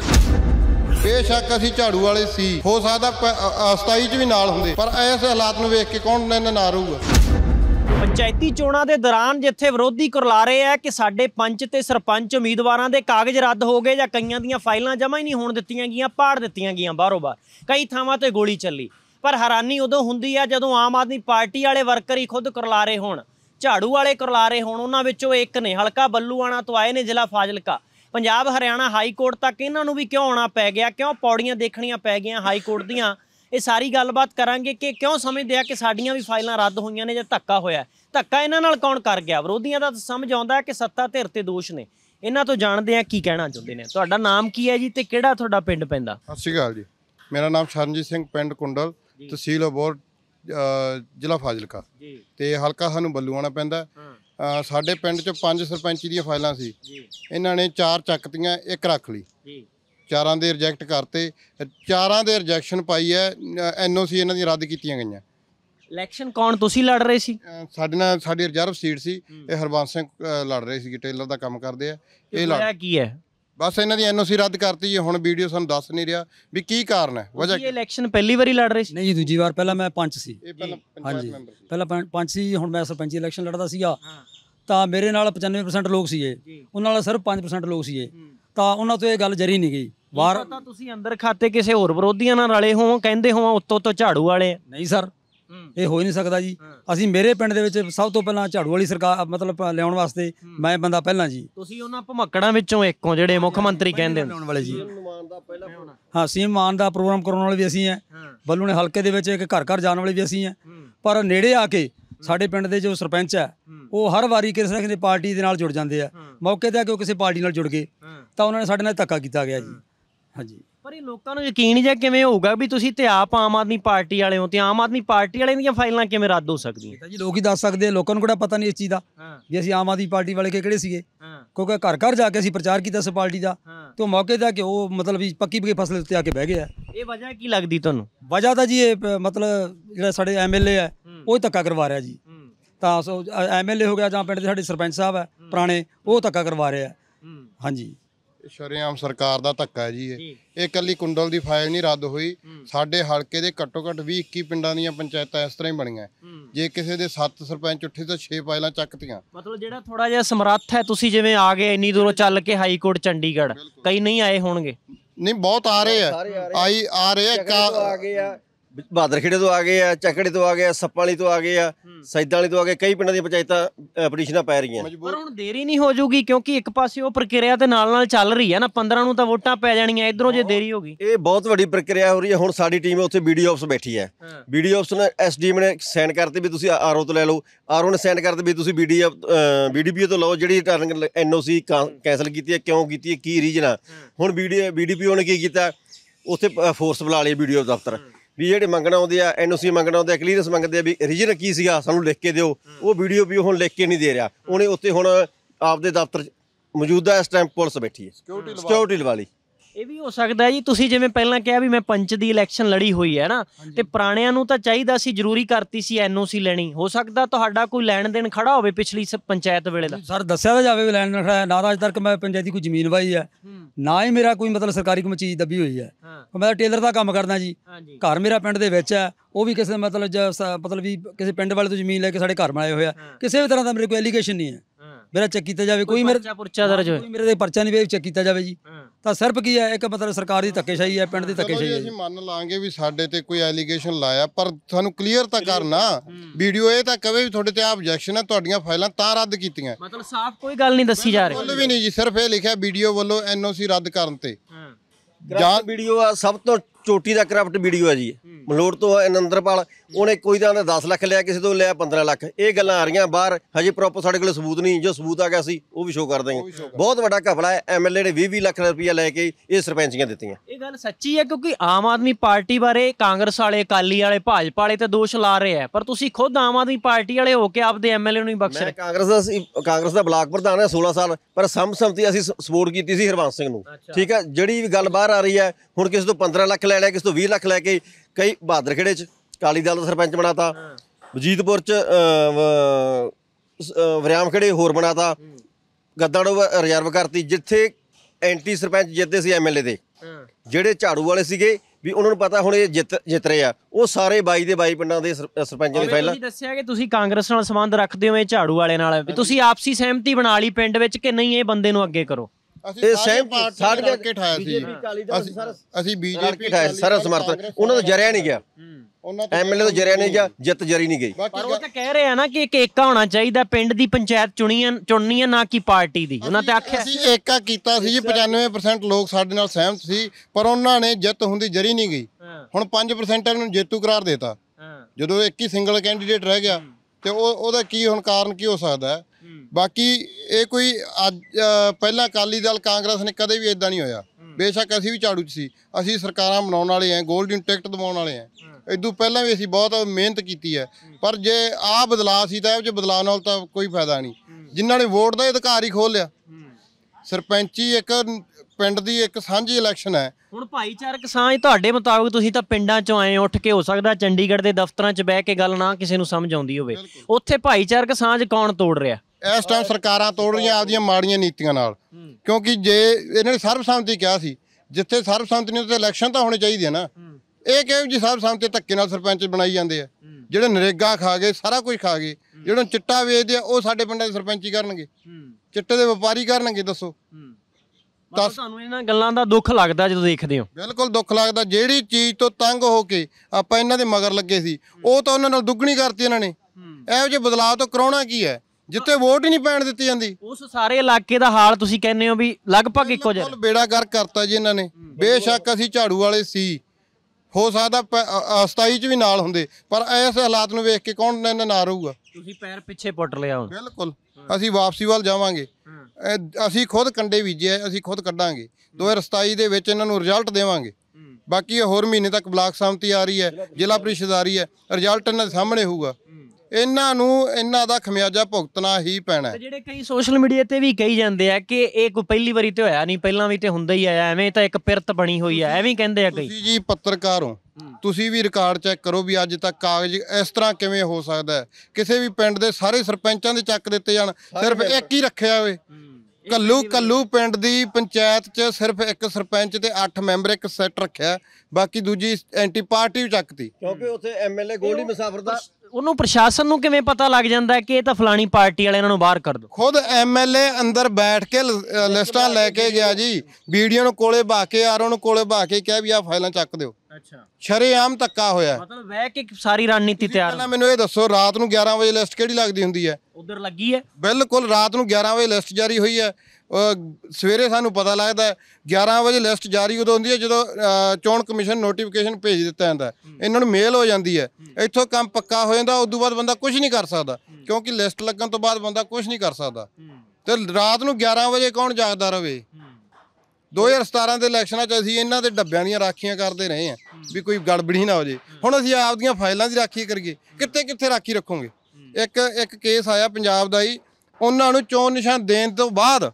ਬੇਸ਼ੱਕ ਅਸੀਂ ਝਾੜੂ ਵਾਲੇ ਸੀ, ਹੋ ਸਕਦਾ ਸਤਾਈ 'ਚ ਵੀ ਨਾਲ ਹੁੰਦੇ, ਪਰ ਇਸ ਹਾਲਾਤ ਨੂੰ ਵੇਖ ਕੇ ਕੌਣ ਇਹਨਾਂ ਨਾਲ ਰਹੂਗਾ? पंचायती चोणां दे दौरान जिथे विरोधी कुरला रहे हैं कि साडे पंच ते सरपंच उम्मीदवारां दे कागज रद्द हो गए जां कईयां दीयां फाइलां जमा ही नहीं होण दित्तियां गईयां, पाड़ दित्तियां गईयां बाहरों बाहर, कई थावां ते गोली चली। पर हैरानी उदों हुंदी है जदों आम आदमी पार्टी वाले वर्कर ही खुद कुरला रहे होण, झाड़ू वाले कुरला रहे होण। उन्हां विचों एक ने हलका बल्लूआणा तो आए ने, जिला फाजिलका, पंजाब हरियाणा हाई कोर्ट तक इन्हां नूं भी क्यों आउणा पै गया, क्यों पौड़ियां देखणियां पै गईयां हाई कोर्ट दीयां? ये सारी गलबात करांगे कि क्यों समझते हैं कि साडियां भी फाइलां रद्द होईयां ने, जे धक्का होया। धक्का इन्हां नाल कौन कर गया? विरोधियां दा समझ आउंदा है कि सत्ता धिर ते दोष ने। इन्हां तो जाणदे आ की कहना चाहुंदे ने। तुहाडा नाम की है जी ते किहड़ा तुहाडा पिंड पैंदा? ਸਤਿ ਸ਼੍ਰੀ ਅਕਾਲ ਜੀ, ਮੇਰਾ ਨਾਮ ਸ਼ਰਨਜੀਤ ਸਿੰਘ, ਪਿੰਡ ਕੁੰਡਲ, ਤਹਿਸੀਲ ਅਬੋਹਰ, ਜ਼ਿਲ੍ਹਾ ਫਾਜ਼ਿਲਕਾ ਤੇ ਹਲਕਾ ਸਾਨੂੰ ਬੱਲੂਆਣਾ ਪੈਂਦਾ। ਸਾਡੇ ਪਿੰਡ 'ਚ ਪੰਜ ਸਰਪੰਚੀ ਦੀਆਂ ਫਾਈਲਾਂ ਸੀ, ਇਹਨਾਂ ਨੇ ਚਾਰ ਚੱਕਤੀਆਂ, ਇੱਕ ਰੱਖ ਲਈ। ਚਾਰਾਂ ਦੇ ਰਿਜੈਕਟ ਕਰਤੇ, ਚਾਰਾਂ ਦੇ ਰਿਜੈਕਸ਼ਨ ਪਾਈ ਹੈ। ਐਨ ਓ ਸੀ ਇਹਨਾਂ ਦੀਆਂ ਰੱਦ ਕੀਤੀਆਂ ਗਈਆਂ। ਇਲੈਕਸ਼ਨ ਕੌਣ ਤੁਸੀਂ ਲੜ ਰਹੇ ਸੀ? ਸਾਡੇ ਨਾਲ ਸਾਡੀ ਰਿਜ਼ਰਵ ਸੀਟ ਸੀ, ਇਹ ਹਰਬੰਸ ਸਿੰਘ ਲੜ ਰਹੇ ਸੀ, ਟੇਲਰ ਦਾ ਕੰਮ ਕਰਦੇ ਆ ਇਹ। ਲੜ ਕੀ ਹੈ? ਬਸ ਇਹਨਾਂ ਦੀ ਐਨ ਓ ਸੀ ਰੱਦ ਕਰਤੀ। ਹੁਣ ਵੀਡੀਓ ਸਾਨੂੰ ਦੱਸ ਨਹੀਂ ਰਿਹਾ ਵੀ ਕੀ ਕਾਰਨ ਹੈ, ਵਜ੍ਹਾ ਕੀ? ਇਲੈਕਸ਼ਨ ਪਹਿਲੀ ਵਾਰੀ ਲੜ ਰਹੇ ਸੀ? ਨਹੀਂ ਜੀ, ਦੂਜੀ ਵਾਰ। ਪਹਿਲਾਂ ਮੈਂ ਪੰਚ ਸੀ। ਇਹ ਪਹਿਲਾਂ ਪੰਚਾਇਤ ਹਾਂਜੀ, ਮੈਂਬਰ ਸੀ। ਪਹਿਲਾਂ ਪੰਚ ਸੀ, ਹੁਣ ਮੈਂ ਸਰਪੰਚੀ ਇਲੈਕਸ਼ਨ ਲੜਦਾ ਸੀਗਾ। ਤਾਂ ਮੇਰੇ ਨਾਲ ਪਚਾਨਵੇਂ ਪਰਸੈਂਟ ਲੋਕ ਸੀਗੇ, ਉਹਨਾਂ ਨਾਲ ਸਿਰਫ ਪੰਜ ਪਰਸੈਂਟ ਲੋਕ ਸੀਗੇ। ਤਾਂ ਉਹਨਾਂ ਤੋਂ ਇਹ ਗੱਲ ਜਰੀ ਨਹੀਂ ਗਈ। ਬਾਹਰ ਤਾਂ ਤੁਸੀਂ ਅੰਦਰ ਖਾਤੇ ਕਿਸੇ ਹੋਰ ਵਿਰੋਧੀਆਂ ਨਾਲ ਰਲੇ ਹੋ, ਕਹਿੰਦੇ ਹੋ ਉੱਤੋਂ ਤੋਂ ਝਾੜੂ ਵਾਲੇ। ਨਹੀਂ ਸਰ, ਇਹ ਹੋ ਹੀ ਨਹੀਂ ਸਕਦਾ ਜੀ। ਅਸੀਂ ਮੇਰੇ ਪਿੰਡ ਦੇ ਵਿੱਚ ਸਭ ਤੋਂ ਪਹਿਲਾਂ ਝਾੜੂ ਵਾਲੀ ਸਰਕਾਰ ਮਤਲਬ ਲਿਆਉਣ ਵਾਸਤੇ ਮੈਂ ਬੰਦਾ ਪਹਿਲਾਂ ਜੀ। ਤੁਸੀਂ ਉਹਨਾਂ ਭਮੱਕੜਾਂ ਵਿੱਚੋਂ ਇੱਕ ਹੋ ਜਿਹੜੇ ਮੁੱਖ ਮੰਤਰੀ ਕਹਿੰਦੇ ਲਿਆਉਣ ਵਾਲੇ ਜੀ। ਹਾਂ, ਸੀਐਮ ਮਾਨ ਦਾ ਪ੍ਰੋਗਰਾਮ ਕਰਾਉਣ ਵਾਲੇ ਵੀ ਅਸੀਂ ਹੈ, ਬੱਲੂ ਨੇ ਹਲਕੇ ਦੇ ਵਿੱਚ ਇੱਕ ਘਰ ਘਰ ਜਾਣ ਵਾਲੇ ਵੀ ਅਸੀਂ ਹੈ। ਪਰ ਨੇੜੇ ਆ ਕੇ ਸਾਡੇ ਪਿੰਡ ਦੇ ਜੋ ਸਰਪੰਚ ਹੈ ਉਹ ਹਰ ਵਾਰੀ ਕਿਸੇ ਨਾ ਕਿਸੇ ਪਾਰਟੀ ਦੇ ਨਾਲ ਜੁੜ ਜਾਂਦੇ ਆ। ਮੌਕੇ ਤੇ ਆ ਕੇ ਉਹ ਕਿਸੇ ਪਾਰਟੀ ਨਾਲ ਜੁੜ ਗਏ ਤਾਂ ਉਹਨਾਂ ਨੇ ਸਾਡੇ ਨਾਲ ਧੱਕਾ ਕੀਤਾ ਗਿਆ ਜੀ। ਹਾਂਜੀ, ਪਰ ਇਹ ਲੋਕਾਂ ਨੂੰ ਯਕੀਨ ਜਿਹਾ ਕਿਵੇਂ ਹੋਊਗਾ ਵੀ ਤੁਸੀਂ ਤੇ ਆਪ ਆਮ ਆਦਮੀ ਪਾਰਟੀ ਵਾਲੇ ਹੋ ਤੇ ਆਮ ਆਦਮੀ ਪਾਰਟੀ ਵਾਲਿਆਂ ਦੀਆਂ ਫਾਈਲਾਂ ਕਿਵੇਂ ਰੱਦ ਹੋ ਸਕਦੀਆਂ? ਜੀ ਲੋਕ ਹੀ ਦੱਸ ਸਕਦੇ ਆ, ਲੋਕਾਂ ਨੂੰ ਕਿਹੜਾ ਪਤਾ ਨਹੀਂ ਇਸ ਚੀਜ਼ ਦਾ ਵੀ ਅਸੀਂ ਆਮ ਆਦਮੀ ਪਾਰਟੀ ਵਾਲੇ ਕਿਹੜੇ ਸੀਗੇ, ਕਿਉਂਕਿ ਘਰ ਘਰ ਜਾ ਕੇ ਅਸੀਂ ਪ੍ਰਚਾਰ ਕੀਤਾ ਇਸ ਪਾਰਟੀ ਦਾ। ਤੇ ਮੌਕੇ ਤੇ ਆ ਕੇ ਉਹ ਮਤਲਬ ਵੀ ਪੱਕੀ ਪੱਕੀ ਫਸਲ ਉੱਤੇ ਆ ਕੇ ਬਹਿ ਗਏ ਆ। ਇਹ ਵਜ੍ਹਾ ਕੀ ਲੱਗਦੀ ਤੁਹਾਨੂੰ? ਵਜ੍ਹਾ ਤਾਂ ਜੀ ਇਹ ਮਤਲਬ ਜਿਹੜਾ ਸਾਡੇ ਐਮ ਐਲ ਏ ਹੈ ਉਹ ਧੱਕਾ ਕਰਵਾ ਰਿਹਾ ਜੀ। ਤਾਂ ਐਮ ਐਲ ਏ ਹੋ ਗਿਆ ਜਾਂ ਪਿੰਡ ਦੇ ਸਾਡੇ ਸਰਪੰਚ ਸਾਹਿਬ ਹੈ ਪੁਰਾਣੇ, ਉਹ ਧੱਕਾ ਕਰਵਾ ਰਹੇ ਆ। ਹਾਂਜੀ, ਸ਼ਰੇਆਮ ਸਰਕਾਰ ਦਾ ਧੱਕਾ ਹੈ ਜੀ। ਇਹ ਇਹ ਇਕੱਲੀ ਕੁੰਡਲ ਦੀ ਫਾਈਲ ਨਹੀਂ ਰੱਦ ਹੋਈ, ਸਾਡੇ ਹਲਕੇ ਦੇ ਘੱਟੋ ਘੱਟ ਵੀਹ ਇੱਕੀ ਪਿੰਡਾਂ ਦੀਆਂ ਪੰਚਾਇਤਾਂ ਇਸ ਤਰ੍ਹਾਂ ਹੀ ਬਣੀਆਂ। ਜੇ ਕਿਸੇ ਦੇ ਸੱਤ ਸਰਪੰਚ ਉੱਠੇ ਤਾਂ ਛੇ ਫਾਈਲਾਂ ਚੱਕਤੀਆਂ। ਮਤਲਬ ਜਿਹੜਾ ਥੋੜਾ ਜਿਹਾ ਸਮਰੱਥ ਹੈ, ਤੁਸੀਂ ਜਿਵੇਂ ਆ ਗਏ ਇੰਨੀ ਦੂਰੋਂ ਚੱਲ ਕੇ ਹਾਈ ਕੋਰਟ ਚੰਡੀਗੜ੍ਹ, ਕਈ ਨਹੀਂ ਆਏ ਹੋਣਗੇ। ਨਹੀਂ, ਬਹੁਤ ਆ ਰਹੇ ਆ, ਆਈ ਆ ਰਹੇ ਆ। ਬਹਾਦਰ ਖੇੜੇ ਤੋਂ ਆ ਗਏ ਆ, ਚੱਕੜੇ ਤੋਂ ਆ ਗਏ ਆ, ਸੱਪਾਂ ਵਾਲੀ ਤੋਂ ਆ ਗਏ ਆ, ਸੈਦਾਂ ਵਾਲੀ ਤੋਂ ਆ ਗਏ। ਕਈ ਪਿੰਡਾਂ ਦੀਆਂ ਪੰਚਾਇਤਾਂ ਪਟੀਸ਼ਨਾਂ ਪੈ ਰਹੀਆਂ। ਪਰ ਹੁਣ ਦੇਰੀ ਨਹੀਂ ਹੋ ਜੂਗੀ ਕਿਉਂਕਿ ਇੱਕ ਪਾਸੇ ਉਹ ਪ੍ਰਕਿਰਿਆ ਤੇ ਨਾਲ ਨਾਲ ਚੱਲ ਰਹੀ ਹੈ ਨਾ। ਪੰਦਰਾਂ ਨੂੰ ਤਾਂ ਵੋਟਾਂ ਪੈ ਜਾਣੀਆਂ, ਇਧਰੋਂ ਜੇ ਦੇਰੀ ਹੋ ਗਈ। ਇਹ ਬਹੁਤ ਵੱਡੀ ਪ੍ਰਕਿਰਿਆ ਹੋ ਰਹੀ ਹੈ। ਹੁਣ ਸਾਡੀ ਟੀਮ ਉੱਥੇ ਬੀਡੀਓ ਆਫਿਸ ਬੈਠੀ ਹੈ। ਬੀਡੀਓ ਆਫਿਸ ਨੇ ਐਸਡੀਐਮ ਨੇ ਸਾਈਨ ਕਰਤੇ ਵੀ ਤੁਸੀਂ ਆਰਓ ਤੋਂ ਲੈ ਲਓ, ਆਰਓ ਨੇ ਸਾਈਨ ਕਰਤੇ ਵੀ ਤੁਸੀਂ ਬੀਡੀ ਬੀਡੀਪੀਓ ਤੋਂ ਲਓ। ਜਿਹੜੀ ਰਿਟਰਨਿੰਗ ਐਨਓਸੀ ਕੈਂਸਲ ਕੀਤੀ ਹੈ, ਕਿਉਂ ਕੀਤੀ ਹੈ, ਕੀ ਰੀਜਨ ਆ? ਹੁਣ ਬੀਡੀ ਬੀਡੀਪੀਓ ਨੇ ਕੀ ਕੀਤਾ, ਉੱਥੇ ਫੋਰਸ ਬੁਲਾ ਲਈ ਵੀਡੀਓ ਦਫ਼ਤਰ। ਵੀ ਜਿਹੜੇ ਮੰਗਣਾ ਆਉਂਦੇ ਆ ਐਨਓਸੀ ਮੰਗਣਾ ਆਉਂਦੇ ਆ ਕਲੀਅਰੈਂਸ ਮੰਗਦੇ ਆ ਵੀ ਰੀਜਨ ਕੀ ਸੀਗਾ ਸਾਨੂੰ ਲਿਖ ਕੇ ਦਿਓ, ਉਹ ਵੀਡੀਓ ਵੀ ਹੁਣ ਲਿਖ ਕੇ ਨਹੀਂ ਦੇ ਰਿਹਾ। ਉਹਨੇ ਉੱਤੇ ਹੁਣ ਆਪਦੇ ਦਫ਼ਤਰ ਮੌਜੂਦਾ ਇਸ ਟਾਈਮ ਪੁਲਿਸ ਬੈਠੀ ਹੈ ਸਿਕਿਉਰਿਟੀ ਵਾਲੀ। ਇਹ ਵੀ ਹੋ ਸਕਦਾ ਜੀ, ਤੁਸੀਂ ਜਿਵੇਂ ਪਹਿਲਾਂ ਕਿਹਾ ਵੀ ਮੈਂ ਪੰਚ ਦੀ ਇਲੈਕਸ਼ਨ ਲੜੀ ਹੋਈ ਹੈ ਨਾ, ਤੇ ਪੁਰਾਣਿਆਂ ਨੂੰ ਤਾਂ ਚਾਹੀਦਾ ਸੀ, ਜ਼ਰੂਰੀ ਕਰਤੀ ਸੀ ਐਨਓਸੀ ਲੈਣੀ। ਹੋ ਸਕਦਾ ਤੁਹਾਡਾ ਕੋਈ ਲੈਣ ਦੇਣ ਖੜਾ ਹੋਵੇ ਪਿਛਲੀ ਸ- ਪੰਚਾਇਤ ਵੇਲੇ ਦਾ। ਸਰ ਦੱਸਿਆ ਤਾਂ ਜਾਵੇ ਵੀ ਲੈਣ ਦੇਣ ਖੜਾ ਹੈ, ਨਾ ਤਾਂ ਅੱਜ ਤੱਕ ਮੈਂ ਪੰਚਾਇਤੀ ਕੋਈ ਜ਼ਮੀਨ ਵਾਈ ਹੈ, ਨਾ ਹੀ ਮੇਰਾ ਕੋਈ ਮਤਲਬ ਸਰਕਾਰੀ ਕੋਈ ਚੀਜ਼ ਦੱਬੀ ਹੋਈ ਹੈ। ਮੈਂ ਤਾਂ ਟੇਲਰ ਦਾ ਕੰਮ ਕਰਦਾ ਜੀ, ਘਰ ਮੇਰਾ ਪਿੰਡ ਦੇ ਵਿੱਚ ਹੈ, ਉਹ ਵੀ ਕਿਸੇ ਮਤਲਬ ਜ- ਸ- ਮਤਲਬ ਵੀ ਕਿਸੇ ਪਿੰਡ ਵਾਲੇ ਤੋਂ ਜ਼ਮੀਨ ਲੈ ਕੇ ਸਾਡੇ ਘਰ ਬਣਾਏ ਹੋਏ ਆ। ਕਿਸੇ ਵੀ ਤਰ੍ਹਾਂ ਦਾ ਮੇਰੇ ਕੋਈ ਐਲੀਗੇਸ਼ਨ ਨਹੀਂ ਹੈ, ਮੇਰਾ ਚੈੱਕ ਕੀਤਾ ਜਾਵੇ, ਕੋਈ ਮੇਰੇ ਪਰਚਾ ਦਰਜ ਹੋਇਆ ਕੋਈ ਮੇਰੇ ਤੇ ਪਰਚਾ ਨਹੀਂ, ਵੀ ਚੈੱਕ ਕੀਤਾ ਜਾਵੇ ਜੀ। ਤਾਂ ਸਿਰਫ ਕੀ ਹੈ, ਇੱਕ ਮਤਲਬ ਸਰਕਾਰ ਦੀ ਧੱਕੇਸ਼ਾਹੀ ਹੈ, ਪਿੰਡ ਦੀ ਧੱਕੇਸ਼ਾਹੀ ਹੈ। ਅਸੀਂ ਮੰਨ ਲਾਂਗੇ ਵੀ ਸਾਡੇ ਤੇ ਕੋਈ ਐਲੀਗੇਸ਼ਨ ਲਾਇਆ, ਪਰ ਸਾਨੂੰ ਕਲੀਅਰ ਤਾਂ ਕਰਨਾ ਵੀਡੀਓ। ਇਹ ਤਾਂ ਕਵੇ ਵੀ ਤੁਹਾਡੇ ਤੇ ਆ ਆਬਜੈਕਸ਼ਨ ਹੈ, ਤੁਹਾਡੀਆਂ ਫਾਈਲਾਂ ਤਾਂ ਰੱਦ ਕੀਤੀਆਂ। ਮਤਲਬ ਸਾਫ਼ ਕੋਈ ਗੱਲ ਨਹੀਂ ਦੱਸੀ ਜਾ ਰਹੀ। ਕੁੱਲ ਵੀ ਨਹੀਂ ਜੀ, ਸਿਰਫ ਇਹ ਲਿਖਿਆ ਵੀਡੀਓ ਵੱਲੋਂ ਐਨਓਸੀ ਰੱਦ ਕਰਨ ਤੇ। ਜਾਂ ਵੀਡੀਓ ਆ ਸਭ ਤੋਂ ਚੋਟੀ ਦਾ ਕਰਪਟ ਵੀਡੀਓ ਹੈ ਜੀ। ਮਲੋਟ ਤੋਂ ਅਨੰਦਰਪਾਲ ਉਹਨੇ ਕੋਈ ਤਾਂ ਦਸ ਲੱਖ ਲਿਆ, ਕਿਸੇ ਤੋਂ ਲਿਆ ਪੰਦਰਾਂ ਲੱਖ। ਇਹ ਗੱਲਾਂ ਆ ਰਹੀਆਂ ਬਾਹਰ, ਹਜੇ ਪ੍ਰੋਪਰ ਸਾਡੇ ਕੋਲ ਸਬੂਤ ਨਹੀਂ। ਜੋ ਸਬੂਤ ਆ ਗਿਆ ਸੀ ਉਹ ਵੀ ਸ਼ੋਅ ਕਰ ਦਾਂਗੇ। ਬਹੁਤ ਵੱਡਾ ਘਪਲਾ ਹੈ। ਐਮਐਲਏ ਨੇ ਵੀਹ ਵੀਹ ਲੱਖ ਰੁਪਈਆ ਲੈ ਕੇ ਇਹ ਸਰਪੰਚੀਆਂ ਦਿੱਤੀਆਂ। ਇਹ ਗੱਲ ਸੱਚੀ ਹੈ, ਕਿਉਂਕਿ ਆਮ ਆਦਮੀ ਪਾਰਟੀ ਬਾਰੇ ਕਾਂਗਰਸ ਵਾਲੇ, ਅਕਾਲੀ ਵਾਲੇ, ਭਾਜਪਾ ਵਾਲੇ ਤੇ ਦੋਸ਼ ਲਾ ਰਹੇ ਆ, ਪਰ ਤੁਸੀਂ ਖੁਦ ਆਮ ਆਦਮੀ ਪਾਰਟੀ ਵਾਲੇ ਹੋ ਕੇ ਆਪਦੇ ਐਮਐਲਏ ਨੂੰ ਹੀ ਬਖਸ਼ ਮੈਂ ਰਹੇ। ਕਾਂਗਰਸ ਦਾ ਸੀ, ਕਾਂਗਰਸ ਦਾ ਬਲਾਕ ਪ੍ਰਧਾਨ ਹੈ ਸੋਲਾਂ ਸਾਲ, ਪਰ ਸੰਮਤੀ ਅਸੀਂ ਸਪੋਰਟ ਕੀਤੀ ਸੀ ਹਰਬੰਸ ਸਿੰਘ ਨੂੰ। ਠੀਕ ਹੈ, ਜਿਹੜੀ ਵੀ ਗੱਲ ਬਾਹਰ ਆ ਰਹੀ ਹੈ, ਹੁਣ ਕਿਸੇ ਤੋਂ ਪੰਦਰਾਂ ਲੱਖ ਲੈ ਲਿਆ, ਕਿਸੇ ਤੋਂ ਵੀਹ ਲੱਖ ਲੈ ਕੇ ਕਈ ਬਹਾਦਰ ਖੇੜੇ 'ਚ ਅਕਾਲੀ ਦਲ ਦਾ ਸਰਪੰਚ ਬਣਾਤਾ, ਵਜੀਦਪੁਰ 'ਚ ਵਰਿਆਮ ਖੇੜੇ ਹੋਰ ਬਣਾਤਾ, ਗੱਦਾੜੋ ਰਿਜ਼ਰਵ ਕਰਤੀ। ਜਿੱਥੇ ਐਂਟੀ ਸਰਪੰਚ ਜਿੱਤਦੇ ਸੀ ਐਮਐਲਏ ਦੇ, ਜਿਹੜੇ ਝਾੜੂ ਵਾਲੇ ਸੀਗੇ ਵੀ ਉਹਨਾਂ ਨੂੰ ਪਤਾ ਹੁਣ ਇਹ ਜਿੱਤ ਜਿੱਤ ਰਹੇ ਆ, ਉਹ ਸਾਰੇ ਬਾਈ ਦੇ ਬਾਈ ਪਿੰਡਾਂ ਦੇ ਸਰਪੰਚਾਂ ਦੀ ਫਾਈਲਾਂ। ਤੁਸੀਂ ਦੱਸਿਆ ਕਿ ਤੁਸੀਂ ਕਾਂਗਰਸ ਨਾਲ ਸੰਬੰਧ ਰੱਖਦੇ ਹੋ, ਇਹ ਝਾੜੂ ਵਾਲੇ ਨਾਲ ਵੀ ਤੁਸੀਂ ਆਪਸੀ ਸਹਿਮਤੀ ਬਣਾ ਲਈ ਪਿੰਡ ਵਿੱਚ ਕਿ ਨਹੀਂ, ਇਹ ਬੰਦੇ ਨੂੰ ਅੱਗੇ ਕਰੋ। ਇਹ ਸੇਮ ਪਾਰਟੀ ਰਲ ਕੇ ਠਾਇਆ ਸੀ। ਅਸੀਂ ਬੀਜੇਪੀ ਸਾਰਾ ਸਮਰਥਨ ਉਹਨਾਂ ਤੋਂ ਜਰਿਆ ਨਹੀਂ ਗਿਆ, ਐਮਐਲਏ ਤੋਂ ਜਰਿਆ ਨਹੀਂ ਗਿਆ, ਜਿੱਤ ਜਰੀ ਨਹੀਂ ਗਈ। ਪਰ ਉਹ ਤਾਂ ਕਹਿ ਰਹੇ ਆ ਨਾ ਕਿ ਇੱਕ ਏਕਾ ਹੋਣਾ ਚਾਹੀਦਾ, ਪਿੰਡ ਦੀ ਪੰਚਾਇਤ ਚੁਣੀ ਚੁਣਨੀ ਹੈ, ਨਾ ਕਿ ਪਾਰਟੀ ਦੀ। ਉਹਨਾਂ ਤੇ ਆਖਿਆ ਅਸੀਂ ਏਕਾ ਕੀਤਾ ਸੀ ਜੀ, ਪਚਾਨਵੇਂ ਪਰਸੈਂਟ ਲੋਕ ਸਾਡੇ ਨਾਲ ਸਹਿਮਤ ਸੀ, ਪਰ ਉਹਨਾਂ ਨੇ ਜਿੱਤ ਹੁੰਦੀ ਜਰੀ ਨਹੀਂ ਗਈ। ਹੁਣ ਪੰਜ ਪਰਸੈਂਟ ਨੂੰ ਜੇਤੂ ਕਰਾਰ ਦੇਤਾ, ਜਦੋਂ ਇੱਕ ਹੀ ਸਿੰਗਲ ਕੈਂਡੀਡੇਟ ਰਹਿ ਗਿਆ। ਤੇ ਉਹ ਉਹਦਾ ਕੀ ਹੁਣ ਕਾਰਨ ਕੀ ਹੋ ਸਕਦਾ ਹੈ? ਬਾਕੀ ਇਹ ਕੋਈ ਅੱਜ ਪਹਿਲਾਂ ਅਕਾਲੀ ਦਲ ਕਾਂਗਰਸ ਨੇ ਕਦੇ ਵੀ ਇਦਾਂ ਨਹੀਂ ਹੋਇਆ। ਬੇਸ਼ੱਕ ਅਸੀਂ ਵੀ ਝਾੜੂ 'ਚ ਸੀ, ਅਸੀਂ ਸਰਕਾਰਾਂ ਬਣਾਉਣ ਵਾਲੇ ਹਾਂ, ਗੋਲਡਨ ਟਿਕਟ ਦਿਵਾਉਣ ਵਾਲੇ ਹਾਂ। ਇਦੋਂ ਪਹਿਲਾਂ ਵੀ ਅਸੀਂ ਬਹੁਤ ਮਿਹਨਤ ਕੀਤੀ ਹੈ, ਪਰ ਜੇ ਆਹ ਬਦਲਾਅ ਸੀ ਤਾਂ ਇਹੋ ਜਿਹੇ ਬਦਲਾਅ ਨਾਲ ਤਾਂ ਕੋਈ ਫਾਇਦਾ ਨਹੀਂ। ਜਿਨ੍ਹਾਂ ਨੇ ਵੋਟ ਦਾ ਅਧਿਕਾਰ ਹੀ ਖੋਹ ਲਿਆ। ਸਰਪੰਚੀ ਇੱਕ ਪਿੰਡ ਦੀ ਇੱਕ ਸਾਂਝੀ ਇਲੈਕਸ਼ਨ ਹੈ। ਹੁਣ ਭਾਈਚਾਰਕ ਸਾਂਝ ਤੁਹਾਡੇ ਮੁਤਾਬਕ, ਤੁਸੀਂ ਤਾਂ ਪਿੰਡਾਂ 'ਚੋਂ ਆਏ ਉੱਠ ਕੇ, ਹੋ ਸਕਦਾ ਚੰਡੀਗੜ੍ਹ ਦੇ ਦਫ਼ਤਰਾਂ 'ਚ ਬਹਿ ਕੇ ਗੱਲ ਨਾ ਕਿਸੇ ਨੂੰ ਸਮਝ ਆਉਂਦੀ ਹੋਵੇ, ਉੱਥੇ ਭਾਈਚਾਰਕ ਸਾਂਝ ਕੌਣ ਤੋੜ ਰਿਹਾ? ਇਸ ਟਾਈਮ ਸਰਕਾਰਾਂ ਤੋੜ ਰਹੀਆਂ ਆਪਦੀਆਂ ਮਾੜੀਆਂ ਨੀਤੀਆਂ ਨਾਲ। ਕਿਉਂਕਿ ਜੇ ਇਹਨਾਂ ਨੇ ਸਰਬਸੰਮਤੀ ਕਿਹਾ ਸੀ, ਜਿੱਥੇ ਸਰਬਸੰਮਤੀ ਨਹੀਂ ਉੱਥੇ ਇਲੈਕਸ਼ਨ ਤਾਂ ਹੋਣੀ ਚਾਹੀਦੀ ਹੈ ਨਾ। ਇਹ ਕਿਹੋ ਜੀ ਸਰਬਸੰਮਤੀ ਧੱਕੇ ਨਾਲ ਸਰਪੰਚ ਬਣਾਈ ਜਾਂਦੇ ਆ, ਜਿਹੜੇ ਨਰੇਗਾ ਖਾ ਗਏ, ਸਾਰਾ ਕੁਝ ਖਾ ਗਏ। ਜਿਹੜੇ ਚਿੱਟਾ ਵੇਚਦੇ ਆ ਉਹ ਸਾਡੇ ਪਿੰਡਾਂ ਦੇ ਸਰਪੰਚੀ ਕਰਨਗੇ, ਚਿੱਟੇ ਦੇ ਵਪਾਰੀ ਕਰਨਗੇ। ਦੱਸੋ, ਤੁਹਾਨੂੰ ਇਹਨਾਂ ਗੱਲਾਂ ਦਾ ਦੁੱਖ ਲੱਗਦਾ ਜਦੋਂ ਦੇਖਦੇ ਹੋ? ਬਿਲਕੁਲ ਦੁੱਖ ਲੱਗਦਾ। ਜਿਹੜੀ ਚੀਜ਼ ਤੋਂ ਤੰਗ ਹੋ ਕੇ ਆਪਾਂ ਇਹਨਾਂ ਦੇ ਮਗਰ ਲੱਗੇ ਸੀ, ਉਹ ਤਾਂ ਉਹਨਾਂ ਨਾਲ ਦੁੱਗਣੀ ਕਰਤੀ ਇਹਨਾਂ ਨੇ। ਇਹੋ ਜਿਹੇ ਬਦਲਾਅ ਤੋਂ ਕਰਾਉਣਾ ਕੀ ਹੈ, ਜਿੱਥੇ ਵੋਟ ਹੀ ਨਹੀਂ ਪੈਣ ਦਿੱਤੀ ਜਾਂਦੀ। ਉਸ ਸਾਰੇ ਇਲਾਕੇ ਦਾ ਹਾਲ ਤੁਸੀਂ ਕਹਿੰਦੇ ਹੋ ਵੀ ਲਗਭਗ ਇੱਕੋ ਜਿਹਾ ਬੇੜਾ ਗਰਕ ਕਰਤਾ ਜੀ ਇਹਨਾਂ ਨੇ। ਬੇਸ਼ੱਕ ਅਸੀਂ ਝਾੜੂ ਵਾਲੇ ਸੀ, ਹੋ ਸਕਦਾ ਸਤਾਈ 'ਚ ਵੀ ਨਾਲ ਹੁੰਦੇ, ਪਰ ਇਸ ਹਾਲਾਤ ਨੂੰ ਵੇਖ ਕੇ ਕੌਣ ਇਹਨਾਂ ਨਾਲ ਰਹੂਗਾ? ਤੁਸੀਂ ਪੈਰ ਪਿੱਛੇ ਪੁੱਟ ਲਿਆ ਹੁਣ। ਬਿਲਕੁਲ, ਅਸੀਂ ਵਾਪਸੀ ਵੱਲ ਜਾਵਾਂਗੇ। ਅਸੀਂ ਖੁਦ ਕੰਡੇ ਬੀਜੇ, ਅਸੀਂ ਖੁਦ ਕੱਢਾਂਗੇ। ਦੋ ਹਜ਼ਾਰ ਸਤਾਈ ਦੇ ਵਿੱਚ ਇਹਨਾਂ ਨੂੰ ਰਿਜ਼ਲਟ ਦੇਵਾਂਗੇ। ਬਾਕੀ ਹੋਰ ਮਹੀਨੇ ਤੱਕ ਬਲਾਕ ਸੰਮਤੀ ਆ ਰਹੀ ਹੈ, ਜ਼ਿਲ੍ਹਾ ਪ੍ਰੀਸ਼ਦ ਆ ਰਹੀ ਹੈ, ਰਿਜ਼ਲਟ ਇਹਨਾਂ ਦੇ ਸਾਹਮਣੇ ਹੋਊਗਾ। ਇਹਨਾਂ ਨੂੰ ਇਹਨਾਂ ਦਾ ਖਮਿਆਜਾ ਭੁਗਤਣਾ ਹੀ ਪੈਣਾ। ਜਿਹੜੇ ਕਈ ਸੋਸ਼ਲ ਮੀਡੀਆ ਤੇ ਵੀ ਕਹੀ ਜਾਂਦੇ ਆ ਕਿ ਇਹ ਕੋਈ ਪਹਿਲੀ ਵਾਰੀ ਤੇ ਹੋਇਆ ਨਹੀਂ, ਪਹਿਲਾਂ ਵੀ ਤੇ ਹੁੰਦਾ ਹੀ ਆਇਆ, ਐਵੇਂ ਤਾਂ ਇੱਕ ਪਿਰਤ ਬਣੀ ਹੋਈ ਆ, ਐਵੇਂ ਕਹਿੰਦੇ ਆ ਕਈ। ਤੁਸੀਂ ਜੀ ਪੱਤਰਕਾਰ ਹੋ, ਤੁਸੀਂ ਵੀ ਰਿਕਾਰਡ ਚੈੱਕ ਕਰੋ ਵੀ ਅੱਜ ਤੱਕ ਕਾਗਜ਼ ਇਸ ਤਰ੍ਹਾਂ ਕਿਵੇਂ ਹੋ ਸਕਦਾ ਹੈ। ਕਿਸੇ ਵੀ ਪਿੰਡ ਦੇ ਸਾਰੇ ਸਰਪੰਚਾਂ ਦੇ ਚੱਕ ਦਿੱਤੇ ਜਾਣ, ਸਿਰਫ ਇੱਕ ਹੀ ਰੱਖਿਆ ਹੋਵੇ। ਕੱਲੂ ਕੱਲੂ ਪਿੰਡ ਦੀ ਪੰਚਾਇਤ 'ਚ ਸਿਰਫ ਇੱਕ ਸਰਪੰਚ ਤੇ ਅੱਠ ਮੈਂਬਰ, ਇੱਕ ਸੈੱਟ ਰੱਖਿਆ, ਬਾਕੀ ਦੂਜੀ ਐਂਟੀ ਪਾਰਟੀ ਚੱਕਤੀ। ਕਿਉਂਕਿ ਉੱਥੇ ਐਮਐਲਏ ਗੋਲਡੀ ਮੁਸਾਫਰ ਦਾ, ਉਹਨੂੰ ਪ੍ਰਸ਼ਾਸਨ ਨੂੰ ਕਿਵੇਂ ਪਤਾ ਲੱਗ ਜਾਂਦਾ ਕਿ ਇਹ ਤਾਂ ਫਲਾਣੀ ਪਾਰਟੀ ਵਾਲੇ ਇਹਨਾਂ ਨੂੰ ਬਾਹਰ ਕਰ ਦੋ? ਖੁਦ ਐਮਐਲਏ ਅੰਦਰ ਬੈਠ ਕੇ ਲਿਸਟਾਂ ਲੈ ਕੇ ਗਿਆ ਜੀ, ਵੀਡੀਓ ਨੂੰ ਕੋਲੇ ਬਾ ਕੇ, ਆਰਓ ਨੂੰ ਕੋਲੇ ਬਾ ਕੇ ਕਿਹਾ ਵੀ ਆਹ ਫਾਈਲਾਂ ਚੱਕ ਦਿਓ। ਅੱਛਾ, ਸ਼ਰੇਆਮ ਧੱਕਾ ਹੋਇਆ। ਮਤਲਬ ਵਹਿ ਕੇ ਸਾਰੀ ਰਣਨੀਤੀ ਤਿਆਰ। ਪਹਿਲਾਂ ਮੈਨੂੰ ਇਹ ਦੱਸੋ, ਰਾਤ ਨੂੰ ਗਿਆਰਾਂ ਵਜੇ ਲਿਸਟ ਕਿਹੜੀ ਲੱਗਦੀ ਹੁੰਦੀ ਹੈ? ਉਧਰ ਲੱਗੀ ਹੈ। ਬਿਲਕੁਲ, ਰਾਤ ਨੂੰ ਗਿਆਰਾਂ ਵਜੇ ਲਿਸਟ ਜਾਰੀ ਹੋਈ ਹੈ। ਸਵੇਰੇ ਸਾਨੂੰ ਪਤਾ ਲੱਗਦਾ ਗਿਆਰਾਂ ਵਜੇ ਲਿਸਟ ਜਾਰੀ ਉਦੋਂ ਹੁੰਦੀ ਹੈ ਜਦੋਂ ਚੋਣ ਕਮਿਸ਼ਨ ਨੋਟੀਫਿਕੇਸ਼ਨ ਭੇਜ ਦਿੱਤਾ ਜਾਂਦਾ, ਇਹਨਾਂ ਨੂੰ ਮੇਲ ਹੋ ਜਾਂਦੀ ਹੈ। ਇੱਥੋਂ ਕੰਮ ਪੱਕਾ ਹੋ ਜਾਂਦਾ, ਉਦੋਂ ਬਾਅਦ ਬੰਦਾ ਕੁਝ ਨਹੀਂ ਕਰ ਸਕਦਾ, ਕਿਉਂਕਿ ਲਿਸਟ ਲੱਗਣ ਤੋਂ ਬਾਅਦ ਬੰਦਾ ਕੁਝ ਨਹੀਂ ਕਰ ਸਕਦਾ। ਤੇ ਰਾਤ ਨੂੰ ਗਿਆਰਾਂ ਵਜੇ ਕੌਣ ਜਾਗਦਾ ਰਵੇ? ਦੋ ਹਜ਼ਾਰ ਸਤਾਰਾਂ ਦੇ ਇਲੈਕਸ਼ਨਾਂ 'ਚ ਅਸੀਂ ਇਹਨਾਂ ਦੇ ਡੱਬਿਆਂ ਦੀਆਂ ਰਾਖੀਆਂ ਕਰਦੇ ਰਹੇ ਹਾਂ ਵੀ ਕੋਈ ਗੜਬੜੀ ਨਾ ਹੋ ਜੇ। ਹੁਣ ਅਸੀਂ ਆਪਦੀਆਂ ਫਾਈਲਾਂ ਦੀ ਰਾਖੀ ਕਰੀਏ, ਕਿੱਥੇ ਕਿੱਥੇ ਰਾਖੀ ਰੱਖੋਗੇ? ਇੱਕ ਇੱਕ ਕੇਸ ਆਇਆ ਪੰਜਾਬ ਦਾ ਹੀ, ਉਹਨਾਂ ਨੂੰ ਚੋਣ ਨਿਸ਼ਾਨ ਦੇਣ ਤੋਂ ਬਾਅਦ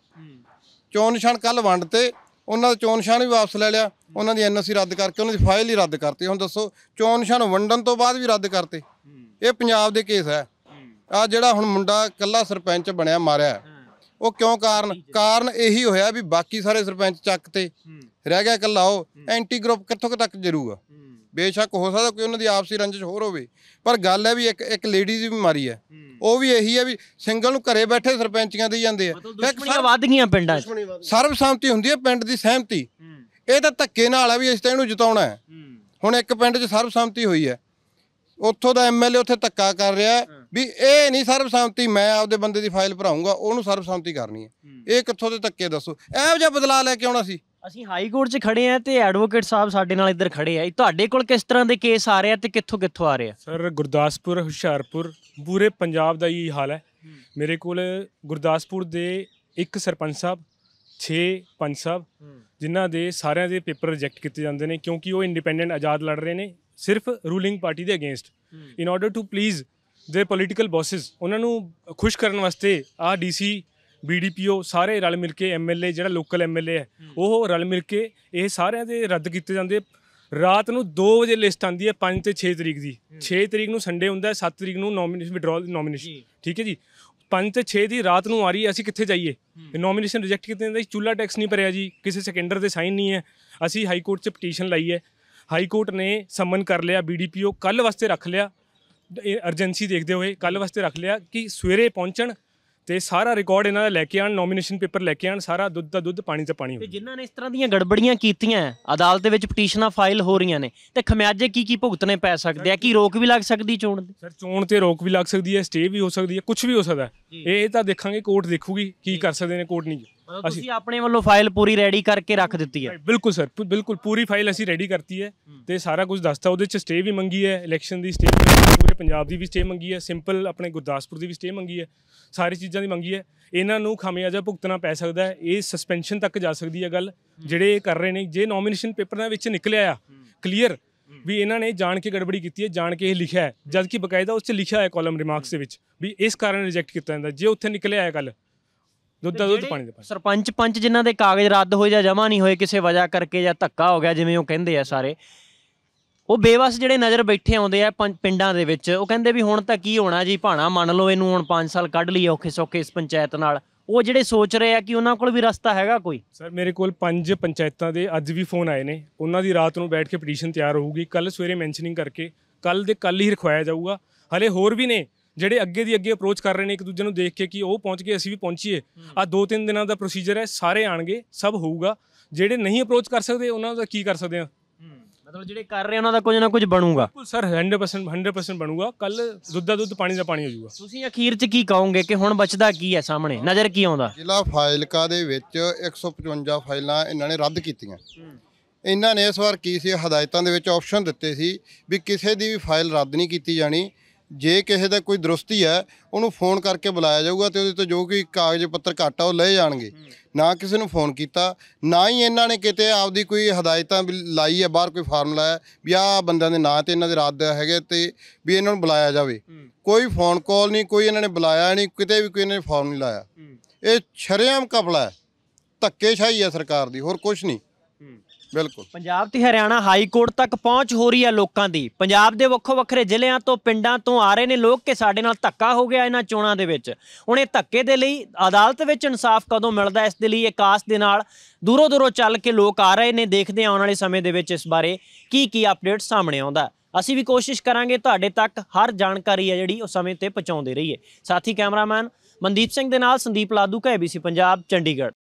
ਚੋਣ ਨਿਸ਼ਾਨ ਕੱਲ ਵੰਡ ਤੇ ਉਹਨਾਂ ਦਾ ਚੋਣ ਨਿਸ਼ਾਨ ਵੀ ਵਾਪਸ ਲੈ ਲਿਆ, ਉਹਨਾਂ ਦੀ ਐਨ ਓ ਸੀ ਰੱਦ ਕਰਕੇ ਉਹਨਾਂ ਦੀ ਫਾਈਲ ਹੀ ਰੱਦ ਕਰਤੀ। ਹੁਣ ਦੱਸੋ, ਚੋਣ ਨਿਸ਼ਾਨ ਵੰਡਣ ਤੋਂ ਬਾਅਦ ਵੀ ਰੱਦ ਕਰਤੇ। ਇਹ ਪੰਜਾਬ ਦੇ ਕੇਸ ਹੈ। ਆ ਜਿਹੜਾ ਹੁਣ ਮੁੰਡਾ ਇਕੱਲਾ ਸਰਪੰਚ ਬਣਿਆ ਮਾਰਿਆ, ਉਹ ਕਿਉਂ? ਕਾਰਨ ਕਾਰਨ ਇਹੀ ਹੋਇਆ ਵੀ ਬਾਕੀ ਸਾਰੇ ਸਰਪੰਚ ਚੱਕ ਤੇ ਰਹਿ ਗਿਆ ਇਕੱਲਾ ਉਹ। ਐਂਟੀ ਗਰੁੱਪ ਕਿੱਥੋਂ ਤੱਕ ਜਰੂਗਾ? ਬੇਸ਼ੱਕ ਹੋ ਸਕਦਾ ਕੋਈ ਉਹਨਾਂ ਦੀ ਆਪਸੀ ਰੰਜਿਸ਼ ਹੋਰ ਹੋਵੇ, ਪਰ ਗੱਲ ਹੈ ਵੀ ਇੱਕ ਇੱਕ ਲੇਡੀਜ਼ ਦੀ ਬਿਮਾਰੀ ਹੈ, ਉਹ ਵੀ ਇਹੀ ਹੈ ਵੀ ਸਿੰਗਲ ਨੂੰ ਘਰੇ ਬੈਠੇ ਸਰਪੰਚੀਆਂ ਦੇ ਜਾਂਦੇ ਆ। ਦੁਸ਼ਮਣੀਆਂ ਵੱਧ ਗਈਆਂ ਪਿੰਡਾਂ 'ਚ। ਸਰਬਸੰਮਤੀ ਹੁੰਦੀ ਹੈ, ਪਿੰਡ ਦੀ ਸਹਿਮਤੀ। ਇਹ ਤਾਂ ਧੱਕੇ ਨਾਲ ਹੈ ਵੀ ਇਸ ਤਾਂ ਇਹਨੂੰ ਜਿਤਾਉਣਾ ਹੈ। ਹੁਣ ਇੱਕ ਪਿੰਡ 'ਚ ਸਰਬਸੰਮਤੀ ਹੋਈ ਹੈ, ਉੱਥੋਂ ਦਾ ਐਮ ਐਲ ਏ ਉੱਥੇ ਧੱਕਾ ਕਰ ਰਿਹਾ ਵੀ ਇਹ ਨਹੀਂ ਸਰਬਸੰਮਤੀ, ਮੈਂ ਆਪਦੇ ਬੰਦੇ ਦੀ ਫਾਈਲ ਭਰਾਊਂਗਾ, ਉਹਨੂੰ ਸਰਬਸੰਮਤੀ ਕਰਨੀ ਹੈ। ਇਹ ਕਿੱਥੋਂ ਦੇ ਧੱਕੇ ਦੱਸੋ? ਇਹੋ ਜਿਹਾ ਬਦਲਾਅ ਲੈ ਕੇ ਆਉਣਾ ਸੀ। ਅਸੀਂ ਹਾਈ ਕੋਰਟ 'ਚ ਖੜੇ ਆ ਤੇ ਐਡਵੋਕੇਟ ਸਾਹਿਬ ਸਾਡੇ ਨਾਲ ਇੱਧਰ ਖੜੇ ਆ। ਤੁਹਾਡੇ ਕੋਲ ਕਿਸ ਤਰ੍ਹਾਂ ਦੇ ਕੇਸ ਆ ਰਹੇ ਆ ਤੇ ਕਿੱਥੋਂ ਕਿੱਥੋਂ ਆ ਰਹੇ ਆ? ਸਰ ਗੁਰਦਾਸਪੁਰ, ਹੁਸ਼ਿਆਰਪੁਰ, ਪੂਰੇ ਪੰਜਾਬ ਦਾ ਹੀ ਹਾਲ ਹੈ। ਮੇਰੇ ਕੋਲ ਗੁਰਦਾਸਪੁਰ ਦੇ ਇੱਕ ਸਰਪੰਚ ਸਾਹਿਬ, ਛੇ ਪੰਚ ਸਾਹਿਬ, ਜਿਨ੍ਹਾਂ ਦੇ ਸਾਰਿਆਂ ਦੇ ਪੇਪਰ ਰਿਜੈਕਟ ਕੀਤੇ ਜਾਂਦੇ ਨੇ ਕਿਉਂਕਿ ਉਹ ਇੰਡੀਪੈਂਡੈਂਟ ਆਜ਼ਾਦ ਲੜ ਰਹੇ ਨੇ ਸਿਰਫ ਰੂਲਿੰਗ ਪਾਰਟੀ ਦੇ against, in order to please the political bosses. ਉਹਨਾਂ ਨੂੰ ਖੁਸ਼ ਕਰਨ ਵਾਸਤੇ ਆਹ D C, B D P O ਸਾਰੇ ਰਲ ਮਿਲ ਕੇ, ਐਮ ਐਲ ਏ ਜਿਹੜਾ ਲੋਕਲ ਐਮ ਐਲ ਏ ਹੈ ਉਹ ਰਲ ਮਿਲ ਕੇ ਇਹ ਸਾਰਿਆਂ ਦੇ ਰੱਦ ਕੀਤੇ ਜਾਂਦੇ। ਰਾਤ ਨੂੰ ਦੋ ਵਜੇ ਲਿਸਟ ਆਉਂਦੀ ਹੈ ਪੰਜ ਤੇ ਛੇ ਤਰੀਕ ਦੀ। ਛੇ ਤਰੀਕ ਨੂੰ ਸੰਡੇ ਹੁੰਦਾ, ਸੱਤ ਤਰੀਕ ਨੂੰ ਨੋਮੀਨੇਸ਼ਨ ਵਿਡਰਾਅਲ ਨੋਮੀਨੇਸ਼ਨ, ਠੀਕ ਹੈ ਜੀ। ਪੰਜ ਤੇ ਛੇ ਦੀ ਰਾਤ ਨੂੰ ਆ ਰਹੀ ਹੈ, ਅਸੀਂ ਕਿੱਥੇ ਜਾਈਏ? ਨੋਮੀਨੇਸ਼ਨ ਰਿਜੈਕਟ ਕੀਤੇ ਜਾਂਦੇ। ਚੁੱਲਾ ਟੈਕਸ ਨਹੀਂ ਭਰਿਆ ਜੀ, ਕਿਸੇ ਸੈਕੰਡਰ ਦੇ ਸਾਈਨ ਨਹੀਂ ਹੈ। ਅਸੀਂ ਹਾਈ ਕੋਰਟ 'ਚ ਪਟੀਸ਼ਨ ਲਾਈ ਹੈ, ਹਾਈ ਕੋਰਟ ਨੇ ਸਮਨ ਕਰ ਲਿਆ, ਬੀ ਡੀ ਪੀ ਓ ਕੱਲ੍ਹ ਵਾਸਤੇ ਰੱਖ ਲਿਆ, ਐਮਰਜੈਂਸੀ ਦੇਖਦੇ ਹੋਏ ਕੱਲ੍ਹ ਵਾਸਤੇ ਰੱਖ ਲਿਆ ਕਿ ਸਵੇਰੇ ਪਹੁੰਚਣ ਤੇ ਸਾਰਾ ਰਿਕਾਰਡ ਇਹਨਾਂ ਦਾ ਲੈ ਕੇ ਆਉਣ, ਨੋਮੀਨੇਸ਼ਨ ਪੇਪਰ ਲੈ ਕੇ ਆਉਣ, ਸਾਰਾ ਦੁੱਧ ਦਾ ਦੁੱਧ ਪਾਣੀ ਦਾ ਪਾਣੀ ਹੋਵੇ। ਜਿਨ੍ਹਾਂ ਨੇ ਇਸ ਤਰ੍ਹਾਂ ਦੀਆਂ ਗੜਬੜੀਆਂ ਕੀਤੀਆਂ, ਅਦਾਲਤ ਦੇ ਵਿੱਚ ਪਟੀਸ਼ਨਾਂ ਫਾਈਲ ਹੋ ਰਹੀਆਂ ਨੇ, ਤੇ ਖਮਿਆਜੇ ਕੀ ਕੀ ਭੁਗਤਣੇ ਪੈ ਸਕਦੇ ਆ? ਕੀ ਰੋਕ ਵੀ ਲੱਗ ਸਕਦੀ ਚੋਣ ਦੀ? ਸਰ ਚੋਣ ਤੇ ਰੋਕ ਵੀ ਲੱਗ ਸਕਦੀ ਹੈ, ਸਟੇ ਵੀ ਹੋ ਸਕਦੀ ਹੈ, ਕੁਝ ਵੀ ਹੋ ਸਕਦਾ। ਇਹ ਤਾਂ ਦੇਖਾਂਗੇ, ਕੋਰਟ ਦੇਖੂਗੀ ਕੀ ਕਰ ਸਕਦੇ ਨੇ, ਕੋਰਟ ਨਹੀਂ। ਅਸੀਂ ਆਪਣੇ ਵੱਲੋਂ ਫਾਈਲ ਪੂਰੀ ਰੈਡੀ ਕਰਕੇ ਰੱਖ ਦਿੱਤੀ ਹੈ। ਬਿਲਕੁਲ ਸਰ, ਬਿਲਕੁਲ ਪੂਰੀ ਫਾਈਲ ਅਸੀਂ ਰੈਡੀ ਕਰਤੀ ਹੈ ਤੇ ਸਾਰਾ ਕੁਝ ਦੱਸਤਾ। ਉਹਦੇ 'ਚ ਸਟੇ ਵੀ ਮੰਗੀ ਹੈ, ਇਲੈਕਸ਼ਨ ਦੀ ਸਟੇ, ਪੂਰੇ ਪੰਜਾਬ ਦੀ ਵੀ ਸਟੇ ਮੰਗੀ ਹੈ, ਸਿੰਪਲ ਆਪਣੇ ਗੁਰਦਾਸਪੁਰ ਦੀ ਵੀ ਸਟੇ ਮੰਗੀ ਹੈ, ਸਾਰੀ ਚੀਜ਼ਾਂ ਦੀ ਮੰਗੀ ਹੈ। ਇਹਨਾਂ ਨੂੰ ਖਾਮਿਆਜਾ ਭੁਗਤਣਾ ਪੈ ਸਕਦਾ ਹੈ, ਇਹ ਸਸਪੈਂਸ਼ਨ ਤੱਕ ਜਾ ਸਕਦੀ ਹੈ ਗੱਲ ਜਿਹੜੇ ਇਹ ਕਰ ਰਹੇ ਨੇ। ਜੇ ਨੋਮੀਨੇਸ਼ਨ ਪੇਪਰਾਂ ਵਿੱਚ ਨਿਕਲਿਆ ਆ ਕਲੀਅਰ ਵੀ ਇਹਨਾਂ ਨੇ ਜਾਣ ਕੇ ਗੜਬੜੀ ਕੀਤੀ ਹੈ, ਜਾਣ ਕੇ ਇਹ ਲਿਖਿਆ ਹੈ, ਜਦ ਕਿ ਬਕਾਇਦਾ ਉਸ 'ਚ ਲਿਖਿਆ ਹੈ ਕਾਲਮ ਰਿਮਾਰਕਸ ਦੇ ਵਿੱਚ ਵੀ ਇਸ ਕਾਰਨ ਰਿਜੈਕਟ ਕੀਤਾ ਜਾਂਦਾ। ਜੇ ਉੱਥੇ ਨਿਕਲਿਆ ਹੈ ਕੱਲ ਦੁੱਧ ਦਾ ਦੁੱਧ ਪਾਣੀ ਦਾ ਪਾਣੀ। ਸਰਪੰਚ ਪੰਚ ਜਿਨ੍ਹਾਂ ਦੇ ਕਾਗਜ਼ ਰੱਦ ਹੋਏ ਜਾਂ ਜਮ੍ਹਾਂ ਨਹੀਂ ਹੋਏ ਕਿਸੇ ਵਜ੍ਹਾ ਕਰਕੇ, ਜਾਂ ਧੱਕਾ ਹੋ ਗਿਆ ਜਿਵੇਂ ਉਹ ਕਹਿੰਦੇ ਆ ਸਾਰੇ, ਉਹ ਬੇਵਸ ਜਿਹੜੇ ਨਜ਼ਰ ਬੈਠੇ ਆਉਂਦੇ ਆ ਪਿੰਡਾਂ ਦੇ ਵਿੱਚ, ਉਹ ਕਹਿੰਦੇ ਵੀ ਹੁਣ ਤਾਂ ਕੀ ਹੋਣਾ ਜੀ, ਭਾਣਾ ਮੰਨ ਲਓ ਇਹਨੂੰ, ਹੁਣ ਪੰਜ ਸਾਲ ਕੱਢ ਲਈਏ ਔਖੇ ਸੌਖੇ ਇਸ ਪੰਚਾਇਤ ਨਾਲ। ਉਹ ਜਿਹੜੇ ਸੋਚ ਰਹੇ ਆ ਕਿ ਉਹਨਾਂ ਕੋਲ ਵੀ ਰਸਤਾ ਹੈਗਾ ਕੋਈ? ਸਰ ਮੇਰੇ ਕੋਲ ਪੰਜ ਪੰਚਾਇਤਾਂ ਦੇ ਅੱਜ ਵੀ ਫੋਨ ਆਏ ਨੇ, ਉਹਨਾਂ ਦੀ ਰਾਤ ਨੂੰ ਬੈਠ ਕੇ ਪਟੀਸ਼ਨ ਤਿਆਰ ਹੋਊਗੀ, ਕੱਲ ਸਵੇਰੇ ਮੈਂਸ਼ਨਿੰਗ ਕਰਕੇ ਕੱਲ ਦੇ ਕੱਲ ਹੀ ਰਖਵਾਇਆ ਜਾਊਗਾ। ਹਲੇ ਹੋਰ ਵੀ ਨੇ ਜਿਹੜੇ ਅੱਗੇ ਦੀ ਅੱਗੇ ਅਪਰੋਚ ਕਰ ਰਹੇ ਨੇ ਇੱਕ ਦੂਜੇ ਨੂੰ ਦੇਖ ਕੇ ਕਿ ਉਹ ਪਹੁੰਚ ਗਏ ਅਸੀਂ ਵੀ ਪਹੁੰਚੀਏ। ਆ ਦੋ ਤਿੰਨ ਦਿਨਾਂ ਦਾ ਪ੍ਰੋਸੀਜਰ ਹੈ, ਸਾਰੇ ਆਣਗੇ, ਸਭ ਹੋਊਗਾ। ਜਿਹੜੇ ਨਹੀਂ ਅਪਰੋਚ ਕਰ ਸਕਦੇ ਉਹਨਾਂ ਦਾ ਕੀ ਕਰ ਸਕਦੇ ਆ? ਮਤਲਬ ਜਿਹੜੇ ਕਰ ਰਹੇ ਉਹਨਾਂ ਦਾ ਕੁਝ ਨਾ ਕੁਝ ਬਣੂਗਾ। ਬਿਲਕੁਲ sir, hundred percent hundred percent ਬਣੂਗਾ। ਕੱਲ ਦੁੱਧ ਦਾ ਦੁੱਧ ਪਾਣੀ ਦਾ ਪਾਣੀ ਹੋ ਜਾਊਗਾ। ਤੁਸੀਂ ਅਖੀਰ 'ਚ ਕੀ ਕਹੋਗੇ ਕਿ ਹੁਣ ਬਚਦਾ ਕੀ ਹੈ ਸਾਹਮਣੇ, ਨਜ਼ਰ ਕੀ ਆਉਂਦਾ? ਜ਼ਿਲ੍ਹਾ ਫਾਜ਼ਿਲਕਾ ਦੇ ਵਿੱਚ ਇੱਕ ਸੌ ਪਚਵੰਜਾ ਫਾਈਲਾਂ ਇਹਨਾਂ ਨੇ ਰੱਦ ਕੀਤੀਆਂ। ਇਹਨਾਂ ਨੇ ਇਸ ਵਾਰ ਕੀ ਸੀ, ਹਦਾਇਤਾਂ ਦੇ ਵਿੱਚ ਆਪਸ਼ਨ ਦਿੱਤੇ ਸੀ ਵੀ ਕਿਸੇ ਦੀ ਵੀ ਫਾਈਲ ਰੱਦ ਨਹੀਂ ਕੀਤੀ ਜਾਣੀ। ਜੇ ਕਿਸੇ ਦਾ ਕੋਈ ਦਰੁਸਤੀ ਹੈ ਉਹਨੂੰ ਫੋਨ ਕਰਕੇ ਬੁਲਾਇਆ ਜਾਊਗਾ ਤੇ ਉਹਦੇ ਤੋਂ ਜੋ ਕੋਈ ਕਾਗਜ਼ ਪੱਤਰ ਘੱਟ ਆ ਉਹ ਲਏ ਜਾਣਗੇ। ਨਾ ਕਿਸੇ ਨੂੰ ਫੋਨ ਕੀਤਾ, ਨਾ ਹੀ ਇਹਨਾਂ ਨੇ ਕਿਤੇ ਆਪਦੀ ਕੋਈ ਹਦਾਇਤਾਂ ਵੀ ਲਾਈ ਹੈ, ਬਾਹਰ ਕੋਈ ਫਾਰਮੂਲਾ ਹੈ ਵੀ ਆਹ ਬੰਦਿਆਂ ਦੇ ਨਾਂ ਤੇ ਇਹਨਾਂ ਦੇ ਰੱਦ ਹੈਗੇ ਤੇ ਵੀ ਇਹਨਾਂ ਨੂੰ ਬੁਲਾਇਆ ਜਾਵੇ। ਕੋਈ ਫੋਨ ਕਾਲ ਨਹੀਂ, ਕੋਈ ਇਹਨਾਂ ਨੇ ਬੁਲਾਇਆ ਨਹੀਂ, ਕਿਤੇ ਵੀ ਕੋਈ ਇਹਨਾਂ ਨੇ ਫਾਰਮ ਨਹੀਂ ਲਾਇਆ। ਇਹ ਸ਼ਰੇਆਮ ਘਪਲਾ ਹੈ, ਧੱਕੇਸ਼ਾਹੀ ਹੈ ਸਰਕਾਰ ਦੀ, ਹੋਰ ਕੁਝ ਨਹੀਂ। ਬਿਲਕੁਲ ਪੰਜਾਬ ਤੇ ਹਰਿਆਣਾ ਹਾਈ ਕੋਰਟ ਤੱਕ ਪਹੁੰਚ ਹੋ ਰਹੀ ਹੈ ਲੋਕਾਂ ਦੀ। ਪੰਜਾਬ ਦੇ ਵੱਖੋ ਵੱਖਰੇ ਜ਼ਿਲ੍ਹਿਆਂ ਤੋਂ, ਪਿੰਡਾਂ ਤੋਂ ਆ ਰਹੇ ਨੇ ਲੋਕ ਕਿ ਸਾਡੇ ਨਾਲ ਧੱਕਾ ਹੋ ਗਿਆ ਇਹਨਾਂ ਚੋਣਾਂ ਦੇ ਵਿੱਚ। ਹੁਣ ਇਹ ਧੱਕੇ ਦੇ ਲਈ ਅਦਾਲਤ ਵਿੱਚ ਇਨਸਾਫ ਕਦੋਂ ਮਿਲਦਾ, ਇਸ ਦੇ ਲਈ ਇੱਕ ਆਸ ਦੇ ਨਾਲ ਦੂਰੋਂ ਦੂਰੋਂ ਚੱਲ ਕੇ ਲੋਕ ਆ ਰਹੇ ਨੇ। ਦੇਖਦੇ ਆਉਣ ਵਾਲੇ ਸਮੇਂ ਦੇ ਵਿੱਚ ਇਸ ਬਾਰੇ ਕੀ ਕੀ ਅਪਡੇਟ ਸਾਹਮਣੇ ਆਉਂਦਾ। ਅਸੀਂ ਵੀ ਕੋਸ਼ਿਸ਼ ਕਰਾਂਗੇ ਤੁਹਾਡੇ ਤੱਕ ਹਰ ਜਾਣਕਾਰੀ ਹੈ ਜਿਹੜੀ ਉਹ ਸਮੇਂ ਤੇ ਪਹੁੰਚਾਉਂਦੇ ਰਹੀਏ। ਸਾਥੀ ਕੈਮਰਾਮੈਨ ਮਨਦੀਪ ਸਿੰਘ ਦੇ ਨਾਲ Sandeep Ladhu, A B C Punjab, Chandigarh.